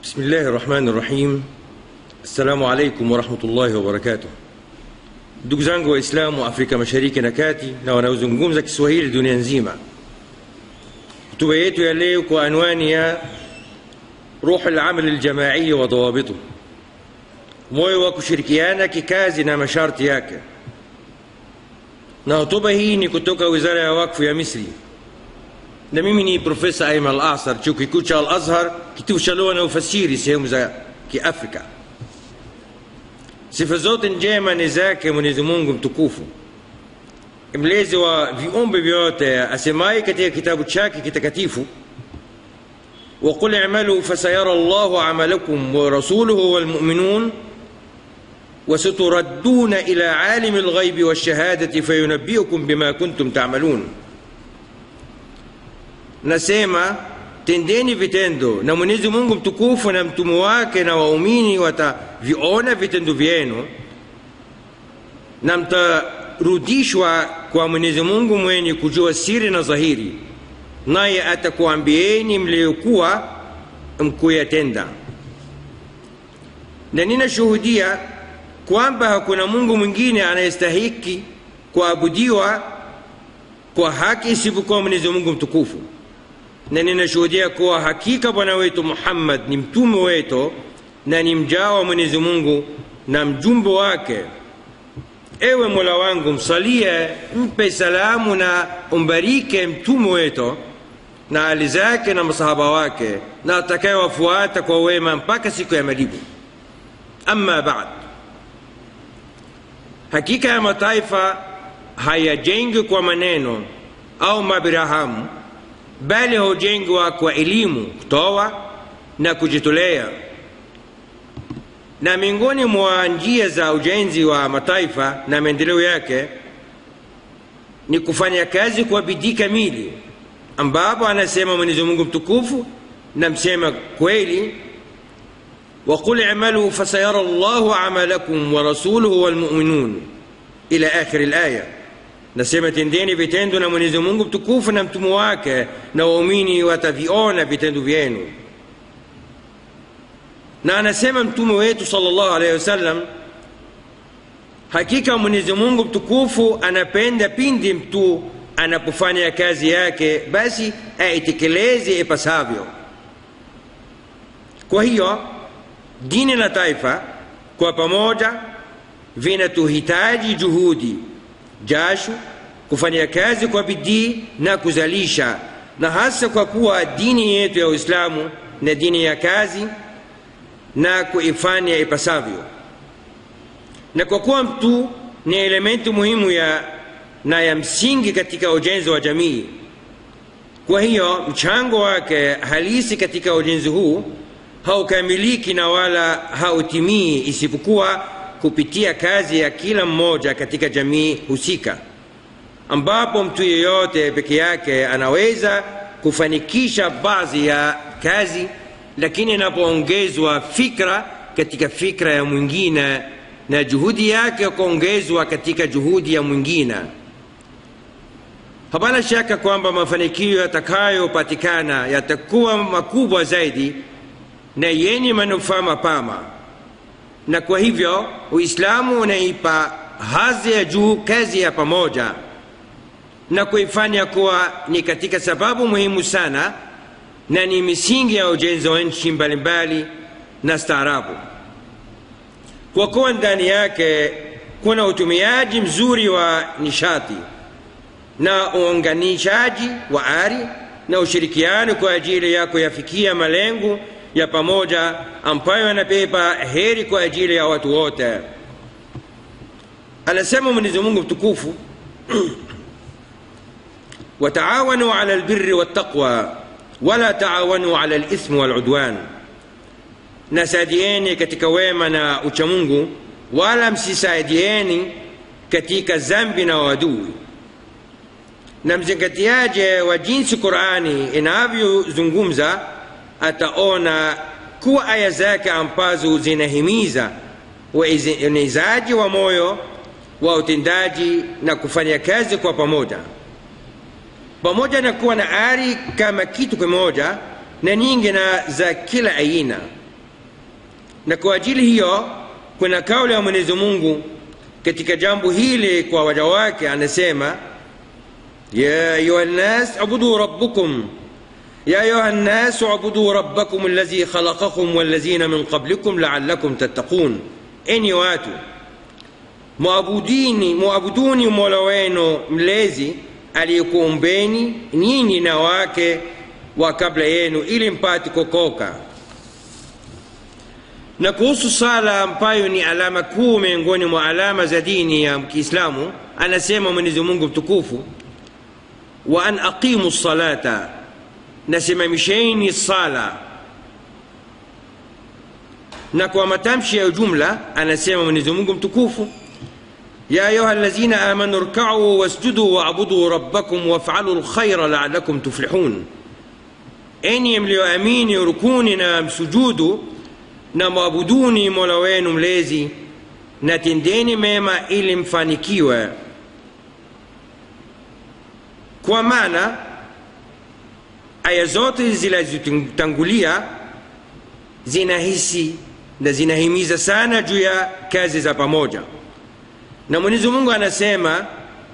بسم الله الرحمن الرحيم. السلام عليكم ورحمة الله وبركاته. Ndugu zangu Waislamu wa Afrika Mashariki na Kati na wanaozungumza Kiswahili dunia nzima, hotuba yetu ya leo kwa anwani ya ruh al-amal al-jamai wa dawabituh, moyo wa kushirikiana kikazi na masharti yake. Na hotuba hii ni kutoka Wizara ya Wakfu ya Misri, na mimi ni Profesa Ayman Al-Asar, chuo kikuu cha Al-Azhar, kitivo cha lugha na ufasiri sehemu za Kiafrika. Sifa zote njema ni zake Mwenyezi Mungu mtukufu, mlezi wa viumbe vyote, asemaye katika kitabu chake kitakatifu, وقل اعملوا فسيرى الله عملكم ورسوله والمؤمنون وستردون إلى عالم الغيب والشهادة فينبئكم بما كنتم تعملون. Nasema tendeni vitendo, na Mwenyezi Mungu mtukufu na mtume wake na waumini wataviona vitendo vyenu, na mtarudishwa kwa Mwenyezi Mungu mwenye kujua siri na dhahiri, naye atakuambieni mliokuwa mkuyatenda. Na ninashuhudia kwamba hakuna Mungu mwingine anayestahiki kuabudiwa kwa haki isipokuwa Mwenyezi Mungu mtukufu, na ninashuhudia kuwa hakika bwana wetu Muhammad ni mtume wetu na ni mja wa Mwenyezi Mungu na mjumbe wake. Ewe Mola wangu, msalie, mpe salamu na umbarike mtume wetu na ali zake na masahaba wake na atakayewafuata kwa wema mpaka siku ya malipo. Amma baad, hakika ya mataifa hayajengwi kwa maneno au mabirahamu, bali hujengwa kwa elimu, kutoa na kujitolea. Na miongoni mwa njia za ujenzi wa mataifa na maendeleo yake ni kufanya kazi kwa bidii kamili, ambapo anasema Mwenyezi Mungu mtukufu na msema kweli, وقل اعملوا فسيرى الله عملكم ورسوله والمؤمنون إلى آخر الآية. Nasema tendeni vitendo, na Mwenyezi Mungu mtukufu na mtume wake na waumini wataviona vitendo vyenu. Na anasema mtume wetu sallallahu alaihi wasallam, hakika Mwenyezi Mungu mtukufu anapenda pindi mtu anapofanya kazi yake basi aitekeleze ipasavyo. Kwa hiyo dini na taifa kwa pamoja vinatuhitaji juhudi, jasho, kufanya kazi kwa bidii na kuzalisha, na hasa kwa kuwa dini yetu ya Uislamu na dini ya kazi na kuifanya ipasavyo. Na kwa kuwa mtu ni elementi muhimu na ya msingi katika ujenzi wa jamii, kwa hiyo mchango wake halisi katika ujenzi huu haukamiliki na wala hautimii isipokuwa kupitia kazi ya kila mmoja katika jamii husika, ambapo mtu yeyote peke yake anaweza kufanikisha baadhi ya kazi, lakini inapoongezwa fikra katika fikra ya mwingine na juhudi yake kuongezwa katika juhudi ya mwingine, hapana shaka kwamba mafanikio yatakayopatikana yatakuwa makubwa zaidi na yenye manufaa mapana. Na kwa hivyo Uislamu unaipa hadhi ya juu kazi ya pamoja na kuifanya kuwa ni katika sababu muhimu sana na ni misingi ya ujenzi wa nchi mbalimbali na staarabu, kwa kuwa ndani yake kuna utumiaji mzuri wa nishati na uunganishaji wa ari na ushirikiano kwa ajili ya kuyafikia malengo ya pamoja ambayo yanabeba heri kwa ajili ya watu wote. Anasema Mwenyezi Mungu mtukufu, وتعاونوا على البر والتقوى ولا تعاونوا على الإثم والعدوان. Nasaidieni katika wema na uchamungu, wala msisaidieni katika dhambi na uadui. Na mzingatiaje wa jinsi Qur'ani inavyozungumza ataona kuwa aya zake ambazo zinahimiza uenezaji wa moyo wa utendaji na kufanya kazi kwa pamoja na kuwa na ari kama kitu kimoja na nyingi na za kila aina, Na kwa ajili hiyo kuna kauli ya Mwenyezi Mungu katika jambo hili kwa waja wake, anasema ya ayuhan nas ubudu rabbukum ya ayuhan nas ubudu rabbakum alladhi khalaqakum walladhina min qablikum la'allakum tattaqun, enyi watu muabuduni Mola wenu mlezi aliyekuumbeni nyinyi na wake wa kabla yenu ili mpate kuokoka. Na kuhusu sala ambayo ni alama kuu miongoni mwa alama za dini ya Kiislamu, anasema Mwenyezi Mungu mtukufu, wa an aqimu salata, nasimamisheni sala. Na kwa matamshi ya jumla anasema Mwenyezi Mungu mtukufu, ya ayuha alladhina amanu rka'u wasjudu wa'budu rabbakum waf'alu alkhayra la'allakum tuflihun, enyi mlioamini rukuni na msujudu na mwabuduni Mola wenu mlezi na tendeni mema ili mfanikiwe. Kwa maana aya zote zilizotangulia zinahisi na zinahimiza sana juu ya kazi za pamoja. Na Mwenyezi Mungu anasema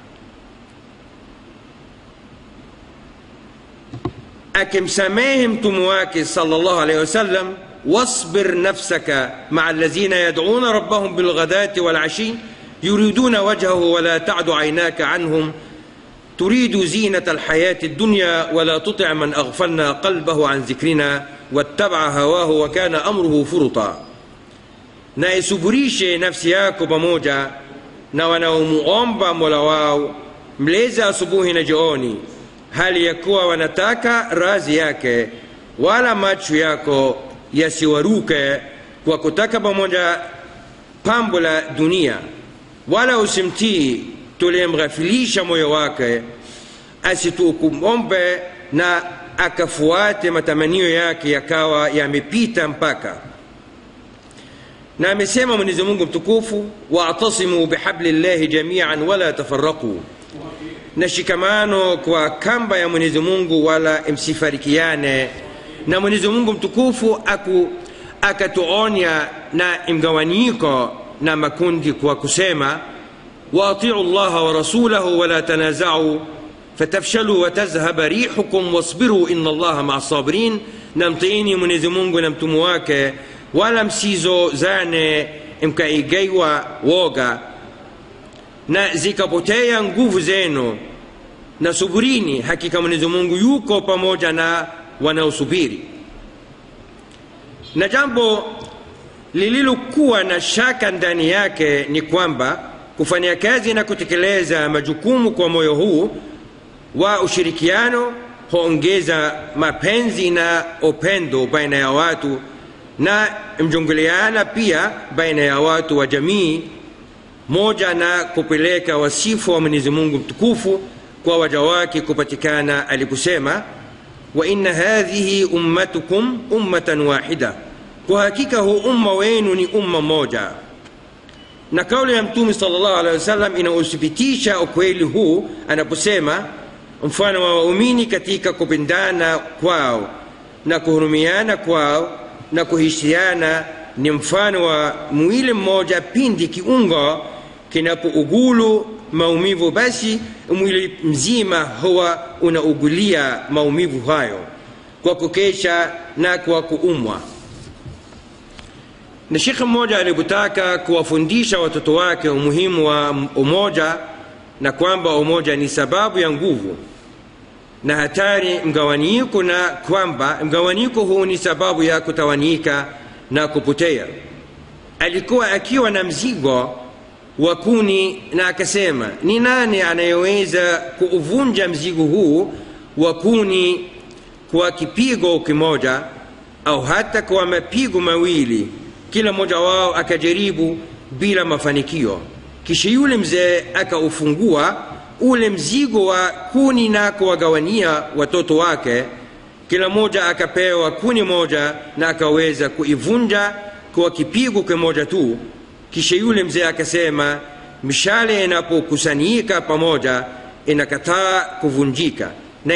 akimsamehe mtume wake sallallahu alayhi wasallam, واصبر نفسك مع الذين يدعون ربهم بالغداة والعشي يريدون وجهه ولا تعد عيناك عنهم تريد زينة الحياة الدنيا ولا تطع من أغفلنا قلبه عن ذكرنا واتبع هواه وكان أمره فرطا. na isuburishe nafsi yako pamoja na wanaomuomba Mola wao mlezi asubuhi na jioni, hali ya kuwa wanataka radhi yake, wala macho yako yasiwaruke kwa kutaka pamoja pambo la dunia, wala usimtii tuliyemghafilisha moyo wake asitukumombe na akafuate matamanio yake yakawa yamepita mpaka. Na amesema Mwenyezi Mungu mtukufu, wa'tasimu bihablillahi jami'an wala tafarraqu, na shikamano kwa kamba ya Mwenyezi Mungu wala msifarikiane. Na Mwenyezi Mungu mtukufu akatuonya na mgawanyiko na makundi kwa kusema, واطيعوا الله ورسوله ولا تنازعوا فتفشلوا وتذهب ريحكم واصبروا إن الله مع الصابرين. نمطيني Mwenyezi Mungu na mtume wake, wala msizozane mkaigaiwa woga na zikapotea nguvu zenu, na suburini, hakika Mwenyezi Mungu yuko pamoja na wanaosubiri. Na jambo lililokuwa na shaka ndani yake ni kwamba kufanya kazi na kutekeleza majukumu kwa moyo huu wa ushirikiano huongeza mapenzi na upendo baina ya watu, na mjongeleana pia baina ya watu wa jamii moja, na kupeleka wasifu wa Mwenyezi Mungu mtukufu kwa waja wake kupatikana aliposema, wa inna hadhihi ummatukum ummatan wahida, kwa hakika huu umma wenu ni umma moja. Na kauli ya Mtume sallallahu alaihi wasallam inauthibitisha ukweli huu anaposema, mfano wa waumini katika kupendana kwao na kuhurumiana kwao na kuheshimiana ni mfano wa mwili mmoja. Pindi kiungo kinapougulu maumivu, basi mwili mzima huwa unaugulia maumivu hayo kwa kukesha na kwa kuumwa. Na shekhe mmoja alipotaka kuwafundisha watoto wake umuhimu wa umoja, na kwamba umoja ni sababu ya nguvu na hatari mgawanyiko, na kwamba mgawanyiko huu ni sababu ya kutawanyika na kupotea, alikuwa akiwa na mzigo wa kuni, na akasema, ni nani anayeweza kuuvunja mzigo huu wa kuni kwa kipigo kimoja au hata kwa mapigo mawili? Kila mmoja wao akajaribu bila mafanikio. Kisha yule mzee akaufungua ule mzigo wa kuni na kuwagawania watoto wake. Kila mmoja akapewa kuni moja na akaweza kuivunja kwa kipigo kimoja tu. Kisha yule mzee akasema, mishale inapokusanyika pamoja inakataa kuvunjika, na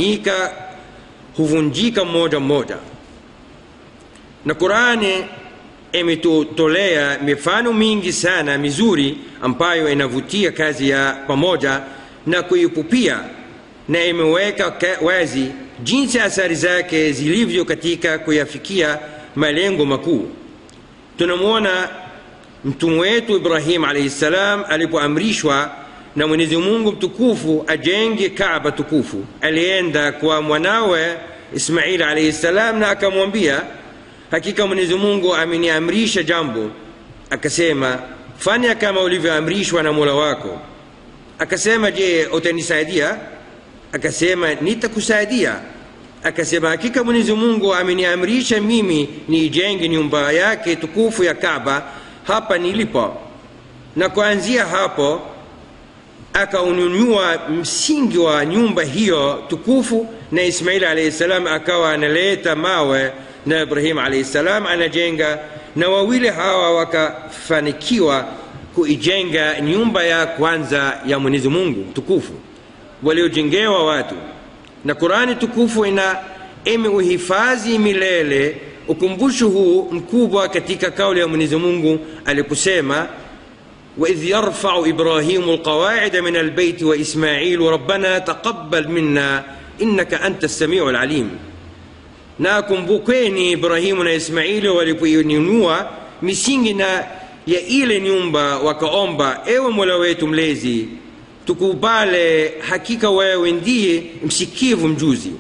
inapotawanyika huvunjika mmoja mmoja. Na Qur'ani imetolea mifano mingi sana mizuri ambayo inavutia kazi ya pamoja na kuipupia, na imeweka wazi jinsi athari zake zilivyo katika kuyafikia malengo makuu. Tunamuona mtume wetu Ibrahim alayhi salam alipoamrishwa na Mwenyezi Mungu mtukufu ajenge Kaaba tukufu, alienda kwa mwanawe Ismail alayhi salam na akamwambia, hakika Mwenyezi Mungu ameniamrisha jambo. Akasema, fanya kama ulivyoamrishwa na Mola wako. Akasema, je, utanisaidia? Akasema, nitakusaidia. Akasema, hakika Mwenyezi Mungu ameniamrisha mimi nijenge nyumba yake tukufu ya Kaaba hapa nilipo. Na kuanzia hapo akaunyanyua msingi wa nyumba hiyo tukufu, na Ismail alayhi salam akawa analeta mawe na Ibrahim alayhi salam anajenga, na wawili hawa wakafanikiwa kuijenga nyumba ya kwanza ya Mwenyezi Mungu tukufu waliojengewa watu. Na Qur'ani tukufu imeuhifadhi milele ukumbusho huu mkubwa katika kauli ya Mwenyezi Mungu aliposema, وإذ يرفع إبراهيم القواعد من البيت وإسماعيل ربنا تقبل منا إنك أنت السميع العليم. Na kumbukeni Ibrahimu na Ismaili walipoinunua misingi na ya ile nyumba, wakaomba, ewe Mola wetu mlezi, tukubale, hakika wewe ndiye msikivu mjuzi.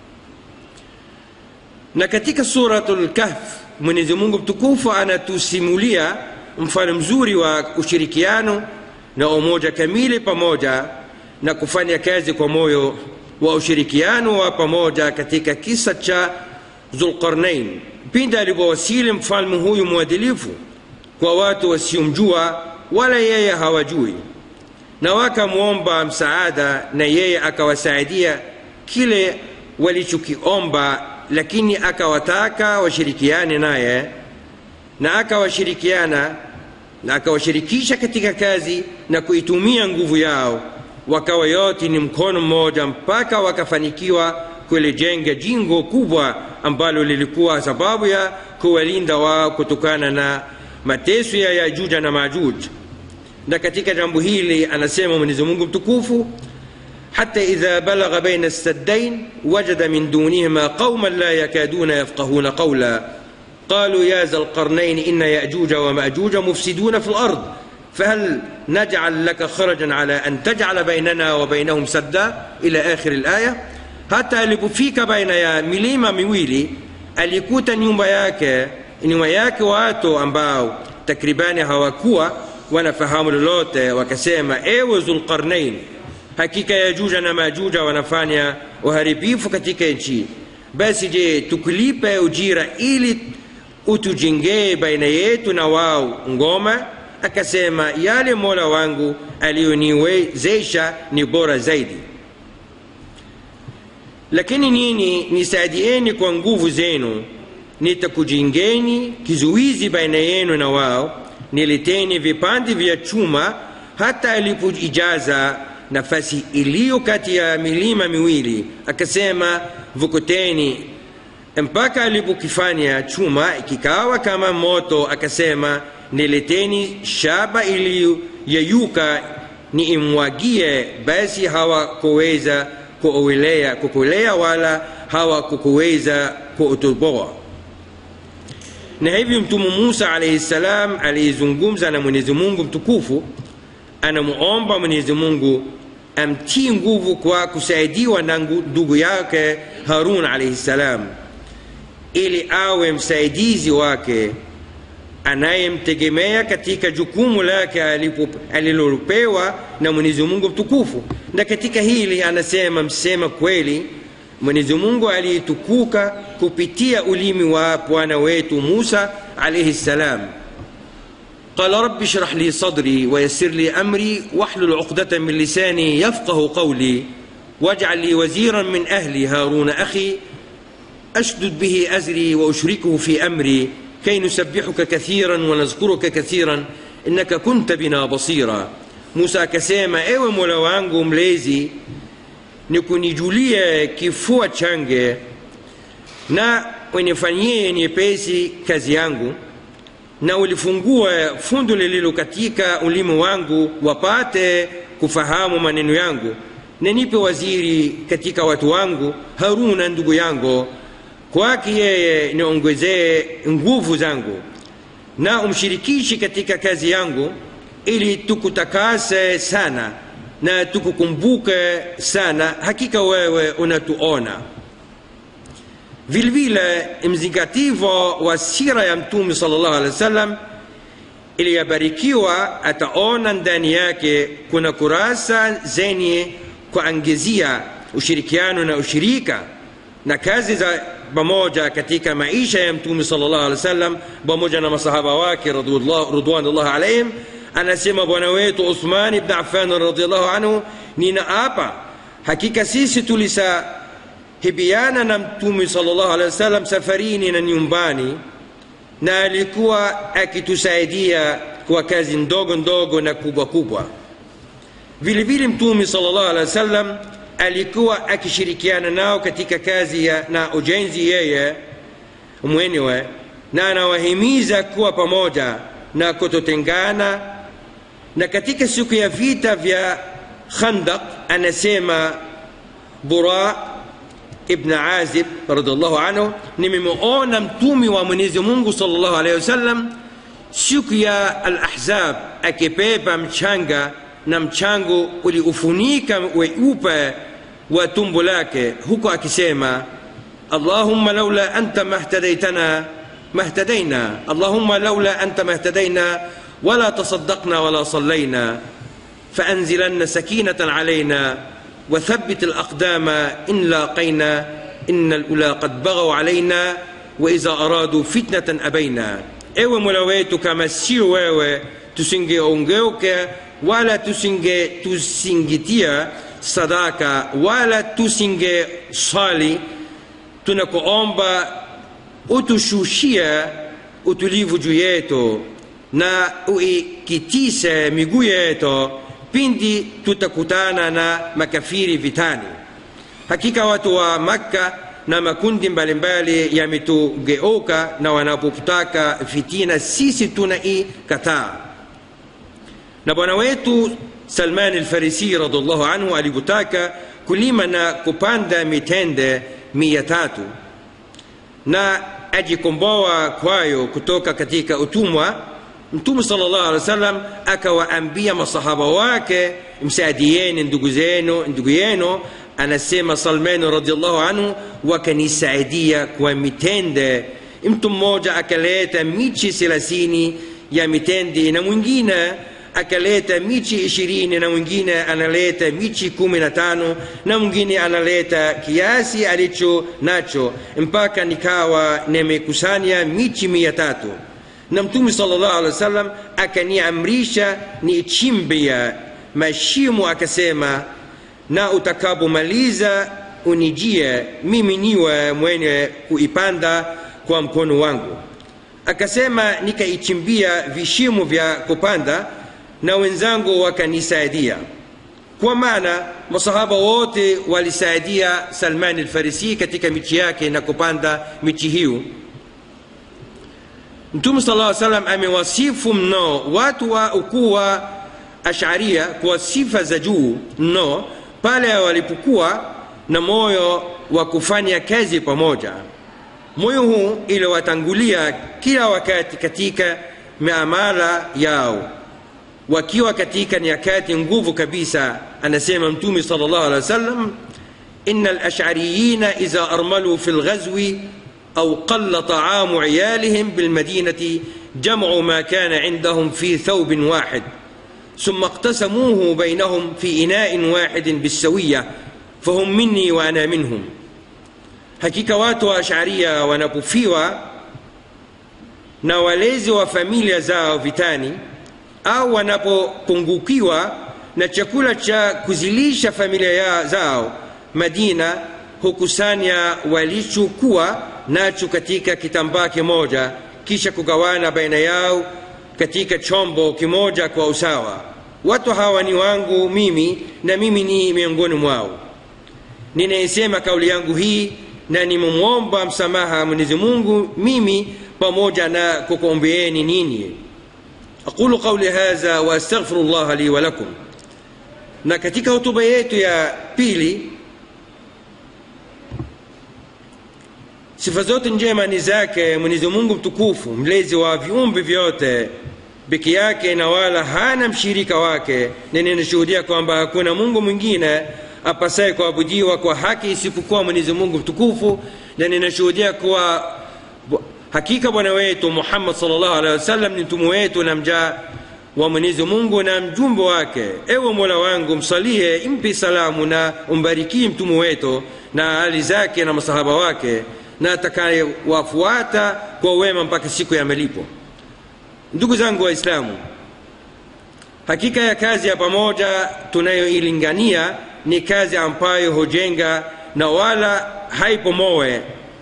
Na katika suratul Kahf Mwenyezi Mungu mtukufu anatusimulia mfano mzuri wa ushirikiano na umoja kamili pamoja na kufanya kazi kwa moyo wa ushirikiano wa pamoja katika kisa cha Dhulqarnain, pindi alipowasili mfalme huyu mwadilifu kwa watu wasiomjua wala yeye hawajui, na wakamwomba msaada na yeye akawasaidia kile walichokiomba, lakini akawataka washirikiane naye na akawashirikisha katika kazi na kuitumia nguvu yao, wakawa yote ni mkono mmoja mpaka wakafanikiwa kulijenga jengo kubwa ambalo lilikuwa sababu ya kuwalinda wao kutokana na mateso ya Yajuj na Majuj. Na katika jambo hili anasema Mwenyezi Mungu mtukufu, hatta idha balagha baina as-saddain wajada min dunihima qauman la yakaduna yafqahuna qawla قالوا يا ذا القرنين إن يأجوج ومأجوج مفسدون في الأرض فهل نجعل لك خرجا على أن تجعل بيننا وبينهم سدا إلى آخر الآية. hata alipofika baina ya milima miwili alikuta nyumba yake watu ambao takribani hawakuwa wanafahamu lolote, wakasema, ewe Dhulqarnain, hakika Yajuj na Majuj wanafanya uharibifu katika nchi, basi je, tukulipe ujira ili utujengee baina yetu na wao ngoma? Akasema, yale Mola wangu aliyoniwezesha ni bora zaidi, lakini nini nisaidieni kwa nguvu zenu, nitakujengeni kizuizi baina yenu na wao, nileteni vipande vya chuma. Hata alipoijaza nafasi iliyo kati ya milima miwili akasema, vukuteni, mpaka alipokifanya chuma kikawa kama moto, akasema, nileteni shaba iliyoyeyuka niimwagie. Basi hawakuweza kukolea wala hawakuweza kuutoboa. Na hivyo Mtume Musa alayhi salam alizungumza na Mwenyezi Mungu mtukufu, anamuomba Mwenyezi Mungu amtie nguvu kwa kusaidiwa na ndugu yake Harun alayhi salam, ili awe msaidizi wake anayemtegemea katika jukumu lake alilopewa na Mwenyezi Mungu mtukufu. Na katika hili anasema msema kweli, Mwenyezi Mungu alitukuka kupitia ulimi wa bwana wetu Musa alayhi salam. قال رب اشرح لي صدري ويسر لي أمري واحلل عقدة من لساني يفقه قولي واجعل لي وزيرا من أهلي هارون أخي أشدد به أزري وأشركه في أمري كي نسبحك كثيرا ونذكرك كثيرا إنك كنت بنا بصيرا. Musa akasema, ewe Mola wangu mlezi, nikunijulie kifua change na unifanyie nyepesi kazi yangu, na ulifungua fundo lililo katika ulimi wangu wapate kufahamu maneno yangu, na nipe waziri katika watu wangu Haruna ndugu yangu, kwake yeye niongezee nguvu zangu, na umshirikishi katika kazi yangu, ili tukutakase sana na tukukumbuke sana, hakika wewe unatuona. Vilevile mzingativo wa sira ya Mtume sallallahu alaihi wasallam iliyobarikiwa ataona ndani yake kuna kurasa zenye kuangezia ushirikiano na ushirika na kazi za pamoja katika maisha ya Mtume sallallahu alaihi wasallam pamoja na masahaba wake radhiallahu alaihim. Anasema bwana wetu Uthman ibn Affan radhiallahu anhu, ninaapa hakika sisi tulisahibiana na Mtume sallallahu alaihi wasallam safarini na nyumbani, na alikuwa akitusaidia kwa kazi ndogo ndogo na kubwa kubwa. Vile vile Mtume sallallahu alaihi wasallam alikuwa akishirikiana nao katika kazi na ujenzi yeye mwenyewe, na anawahimiza kuwa pamoja na kutotengana. Na katika siku ya vita vya Khandaq anasema Bura ibn Azib radhiallahu anhu, nimemuona Mtume wa Mwenyezi Mungu sallallahu alaihi wasallam siku ya Al-Ahzab akibeba mchanga, na mchango uliufunika weupe wa tumbo lake, huko akisema Allahumma laula anta mahtadaitana mahtadaina, Allahumma laula anta mahtadaina wala tasaddaqna wala sallayna فأنزلن سكينة علينا وثبت الأقدام إن لاقينا إن الأولى قد بغوا علينا وإذا أرادوا فتنة أبينا. ewe Mola wetu, kama sio wewe tusingeongeuka wala tusingetia sadaka wala tusinge swali. Tunakuomba utushushia utulivu juu yetu na uikitise miguu yetu pindi tutakutana na makafiri vitani. Hakika watu wa Makka na makundi mbalimbali yametugeuka, na wanapotaka fitina sisi tunaikataa. Na bwana wetu Salman al-Farisi radhiallahu anhu alipotaka kulima na kupanda mitende 300 na ajikomboa kwayo kutoka katika utumwa, Mtume sallallahu alaihi wasallam akawaambia masahaba wake, msaidieni ndugu yenu. Anasema Salman radhiallahu anhu, wakanisaidia kwa mitende. Mtu mmoja akaleta michi 30 ya mitende, na mwingine akaleta michi 20, na mwingine analeta michi 15, na mwingine analeta kiasi alicho nacho, mpaka nikawa nimekusanya michi 300. Na Mtume sallallahu alaihi wasallam akaniamrisha nichimbia mashimo, akasema na utakapomaliza unijie mimi niwe mwenye kuipanda kwa mkono wangu. Akasema nikaichimbia vishimo vya kupanda, na wenzangu wakanisaidia. Kwa maana masahaba wote walisaidia Salman al-Farisi katika michi yake na kupanda michi hiyo. Mtume sallallahu alaihi wasallam amewasifu mno watu wa ukoo wa Ash'ariyya kwa sifa za juu mno pale walipokuwa na moyo wa kufanya kazi pamoja. Moyo huu iliwatangulia kila wakati katika miamala yao, wakiwa katika nyakati nguvu kabisa. Anasema Mtume sallallahu alaihi wasallam, innal ash'ariyina idha armalu fil ghazwi أو قل طعام عيالهم بالمدينة جمعوا ما كان عندهم في ثوب واحد ثم اقتسموه بينهم في إناء واحد بالسوية فهم مني وأنا منهم. hakika watu wa Ash'ariyya wanapofiwa na walezi wa familia zao vitani, au wanapopungukiwa na chakula cha kuzilisha familia zao, Madina hukusanya walichokuwa nacho katika kitambaa kimoja, kisha kugawana baina yao katika chombo kimoja kwa usawa. Watu hawa ni wangu mimi, na mimi ni miongoni mwao. Ninaisema kauli yangu hii na nimemwomba msamaha Mwenyezi Mungu mimi pamoja na kukuombeeni ninyi. Aqulu qawli hadha wa astaghfirullah li wa lakum. Na katika hotuba yetu ya pili, sifa zote njema ni zake Mwenyezi Mungu mtukufu, mlezi wa viumbe vyote peke yake na wala hana mshirika wake, na ninashuhudia kwamba hakuna Mungu mwingine apasaye kuabudiwa kwa haki isipokuwa Mwenyezi Mungu mtukufu, na ninashuhudia kuwa hakika bwana wetu Muhammad sallallahu alaihi wasallam ni mtume wetu na mja wa Mwenyezi Mungu na mjumbe wake. Ewe Mola wangu, msalie, impe salamu na umbarikie mtume wetu na ali zake na masahaba wake na atakayewafuata kwa wema mpaka siku ya malipo. Ndugu zangu Waislamu, hakika ya kazi ya pamoja tunayoilingania ni kazi ambayo hujenga na wala haipomoe,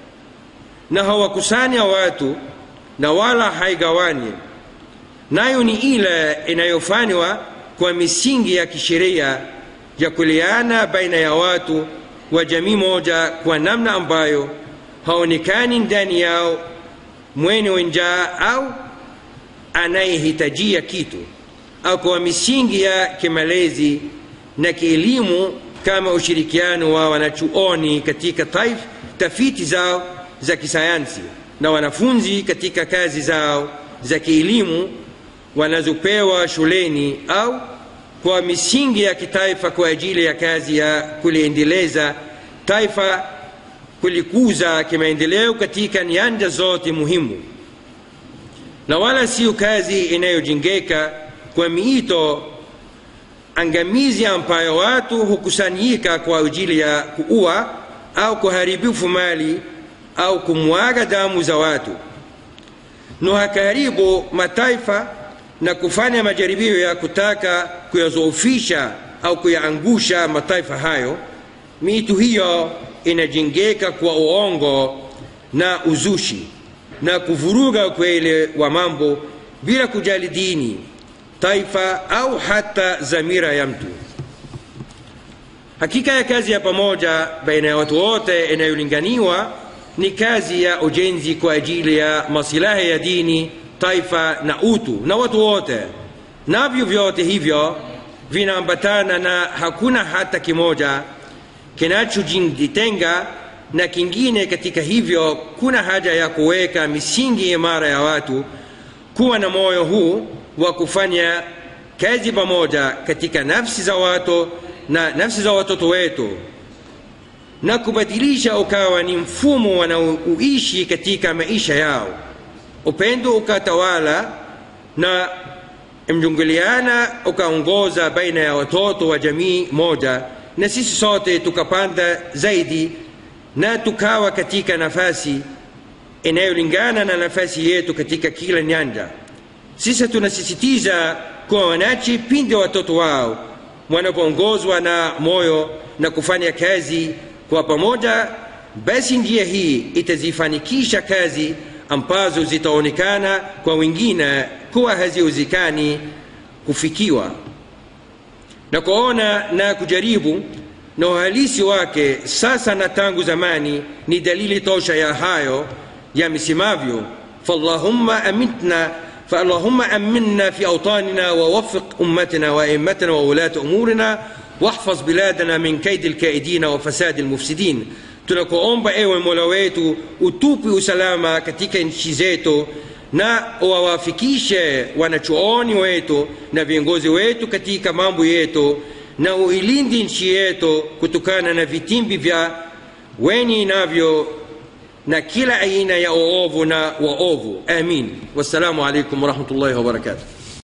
na hawakusanya watu na wala haigawani. Nayo ni ile inayofanywa kwa misingi ya kisheria ya kuliana baina ya watu wa jamii moja kwa namna ambayo haonekani ndani yao mwenye njaa au anayehitajia kitu, au kwa misingi ya kimalezi na kielimu kama ushirikiano wa wanachuoni katika tafiti zao za kisayansi na wanafunzi katika kazi zao za kielimu wanazopewa shuleni, au kwa misingi ya kitaifa kwa ajili ya kazi ya kuliendeleza taifa, kulikuza kimaendeleo katika nyanja zote muhimu, na wala sio kazi inayojengeka kwa miito angamizi ambayo watu hukusanyika kwa ajili ya kuua au kuharibifu mali au kumwaga damu za watu, na hakaribu mataifa na kufanya majaribio ya kutaka kuyazoofisha au kuyaangusha mataifa hayo. Miito hiyo inajengeka kwa uongo na uzushi na kuvuruga ukweli wa mambo bila kujali dini, taifa au hata dhamira ya mtu. Hakika ya kazi ya pamoja baina ya watu wote inayolinganiwa ni kazi ya ujenzi kwa ajili ya maslahi ya dini, taifa na utu na watu wote, navyo vyote hivyo vinaambatana na hakuna hata kimoja kinachojitenga na kingine. Katika hivyo kuna haja ya kuweka misingi imara ya watu kuwa na moyo huu wa kufanya kazi pamoja katika nafsi za watu na nafsi za watoto wetu, na kubadilisha ukawa ni mfumo wanaoishi katika maisha yao. Upendo ukatawala na mjungiliana ukaongoza baina ya watoto wa jamii moja, na sisi sote tukapanda zaidi na tukawa katika nafasi inayolingana na nafasi yetu katika kila nyanja. Sisi tunasisitiza kwa wanachi pindi watoto wao wanapoongozwa na moyo na kufanya kazi kwa pamoja, basi njia hii itazifanikisha kazi ambazo zitaonekana kwa wengine kuwa haziwezekani kufikiwa, na kuona na kujaribu na uhalisi wake sasa na tangu zamani ni dalili tosha ya hayo yamesemavyo: فاللهم أمنا في أوطاننا ووفق أمتنا وأئمتنا وولاة أمورنا واحفظ بلادنا من كيد الكائدين وفساد المفسدين. Tunakuomba ewe Mola wetu utupe usalama katika nchi zetu na uwafikishe wanachuoni wetu na viongozi wetu katika mambo yetu, na uilinde nchi yetu kutokana na vitimbi vya wenye navyo na kila aina ya uovu na waovu. Amin. Wassalamu alaikum warahmatullahi wabarakatuh.